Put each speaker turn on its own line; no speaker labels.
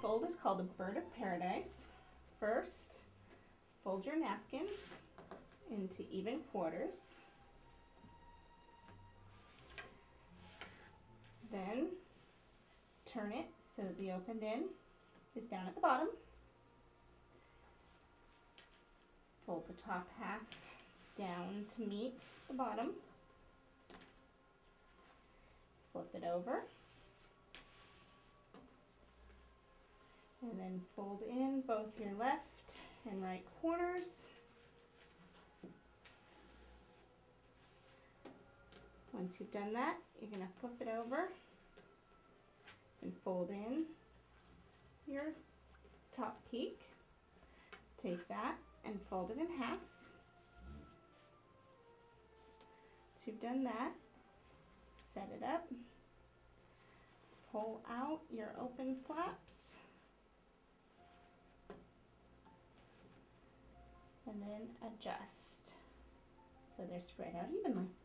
fold is called a bird of paradise. First, fold your napkin into even quarters. Then turn it so that the opened end is down at the bottom. Fold the top half down to meet the bottom. Flip it over. And then fold in both your left and right corners. Once you've done that, you're going to flip it over and fold in your top peak. Take that and fold it in half. Once you've done that, set it up, pull out your open flaps, and then adjust so they're spread out evenly.